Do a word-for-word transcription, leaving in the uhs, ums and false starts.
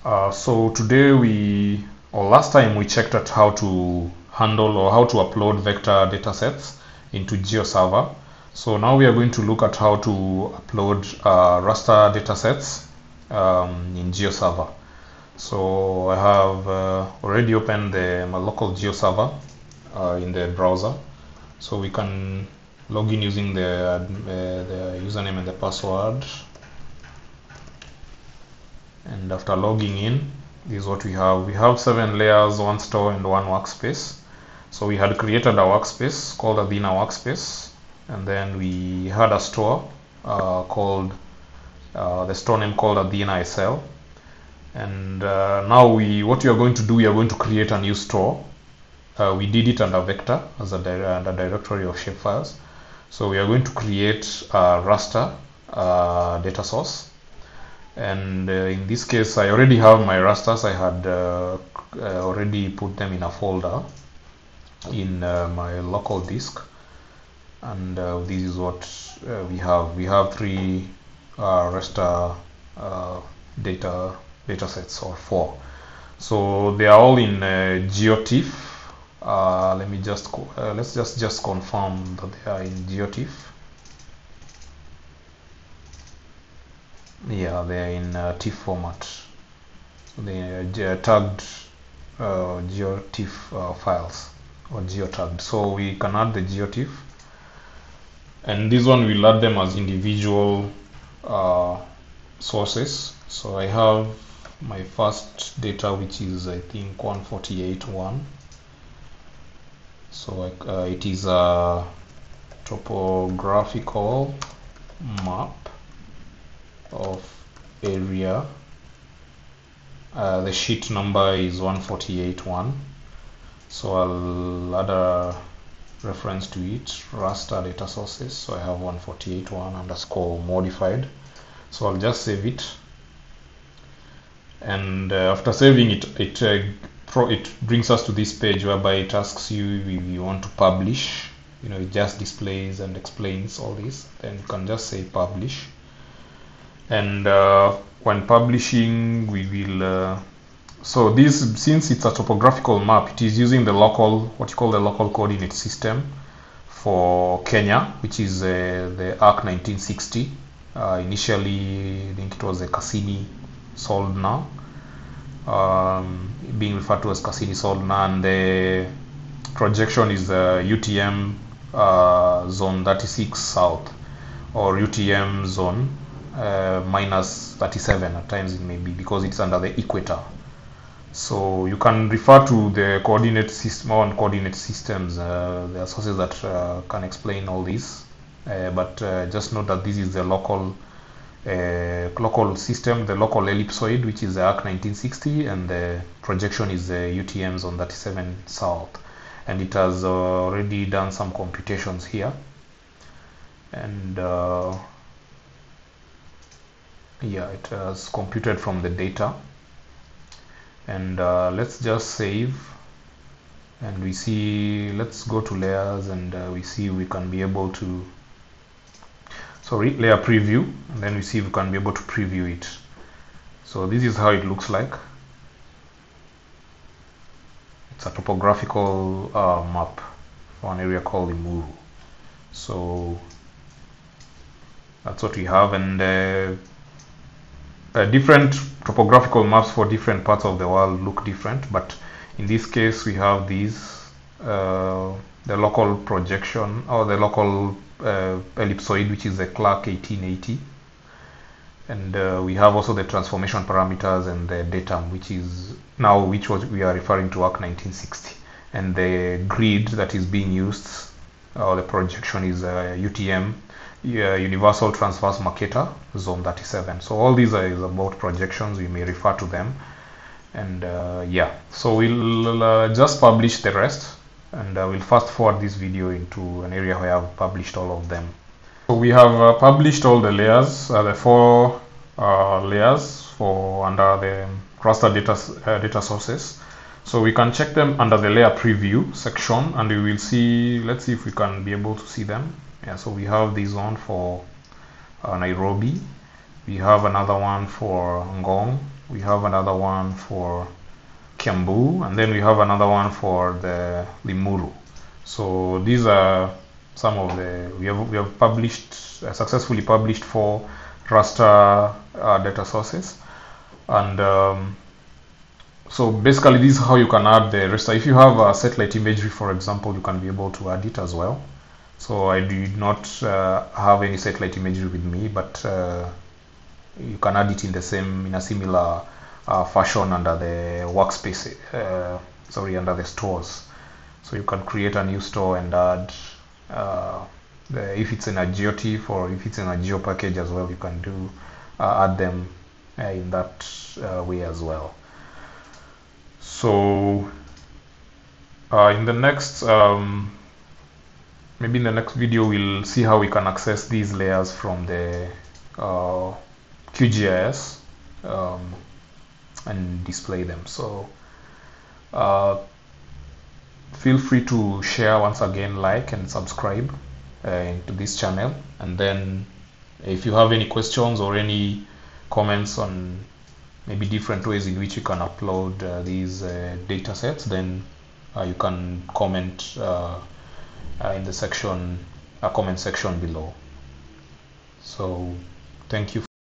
Uh, so today we, or last time we checked at how to handle or how to upload vector datasets into GeoServer. So now we are going to look at how to upload uh, raster datasets um, in GeoServer. So I have uh, already opened the, my local GeoServer uh, in the browser. So we can log in using the, uh, the username and the password. And after logging in, this is what we have. We have seven layers, one store, and one workspace. So we had created a workspace called Athena workspace, and then we had a store uh, called uh, the store name called Athena S L. And uh, now we, what we are going to do, we are going to create a new store. Uh, we did it under vector as a, di under directory of shapefiles. So we are going to create a raster uh, data source. And uh, in this case, I already have my rasters. I had uh, uh, already put them in a folder in uh, my local disk, and uh, this is what uh, we have. We have three uh, raster uh, data data sets, or four. So they are all in uh, GeoTIFF. Uh, let me just uh, let's just just confirm that they are in GeoTIFF. Yeah, they're in uh, TIFF format. They are tagged uh, GeoTIFF uh, files, or geotagged. So we can add the GeoTIFF, and this one we'll add them as individual uh, sources. So I have my first data, which is I think one forty-eight point one. So uh, it is a topographical map of area. Uh, the sheet number is one forty-eight point one. So I'll add a reference to it, raster data sources. So I have one forty-eight point one underscore modified. So I'll just save it. And uh, after saving it, it uh, pro it brings us to this page whereby it asks you if you want to publish. You know, it just displays and explains all this. Then you can just say publish. And uh, when publishing, we will uh, so this, since it's a topographical map, it is using the local, what you call the local coordinate system for Kenya, which is uh, the A R C nineteen sixty. Uh, initially, I think it was a Cassini sold now, um, being referred to as Cassini sold now, and the projection is the U T M uh, zone thirty-six south, or U T M zone Uh, minus thirty-seven at times it may be, because it's under the equator. So you can refer to the coordinate system on coordinate systems. Uh, there are sources that uh, can explain all this, uh, but uh, just note that this is the local uh, local system, the local ellipsoid, which is the A R C nineteen sixty, and the projection is the U T M zone thirty-seven south, and it has uh, already done some computations here. And uh, yeah, it has computed from the data. And uh, let's just save, and we see, let's go to layers, and uh, we see we can be able to, sorry, layer preview, and then we see we can be able to preview it. So this is how it looks like. It's a topographical uh, map for an area called Imuru. So that's what we have. And uh, Uh, different topographical maps for different parts of the world look different, but in this case we have these uh, the local projection, or the local uh, ellipsoid, which is the Clark eighteen eighty, and uh, we have also the transformation parameters and the datum, which is now which was we are referring to A R C nineteen sixty, and the grid that is being used, or the projection, is uh, U T M, Yeah, Universal Transverse Marketer zone thirty-seven. So all these are is about projections. We may refer to them, and uh, yeah, so we'll uh, just publish the rest, and uh, we'll fast forward this video into an area where I've published all of them. So we have uh, published all the layers, uh, the four uh, layers for under the raster data uh, data sources. So we can check them under the layer preview section, and we will see. Let's see if we can be able to see them. Yeah, so we have this one for uh, Nairobi. We have another one for Ngong, we have another one for Kiambu, and then we have another one for the Limuru. So these are some of the we have we have published uh, successfully published four raster uh, data sources, and um, so basically this is how you can add the raster. If you have a satellite imagery, for example, you can be able to add it as well. So I did not uh, have any satellite imagery with me, but uh, you can add it in the same in a similar uh, fashion under the workspace. Uh, sorry, under the stores. So you can create a new store and add. Uh, the, if it's in a GeoTIFF or if it's in a geo package as well, you can do uh, add them uh, in that uh, way as well. So uh, in the next um, maybe in the next video we'll see how we can access these layers from the uh, Q G I S um, and display them. So uh, feel free to share, once again, like and subscribe uh, to this channel, and then if you have any questions or any comments on maybe different ways in which you can upload uh, these uh, data sets, then uh, you can comment uh, uh, in the section, uh, comment section below. So thank you.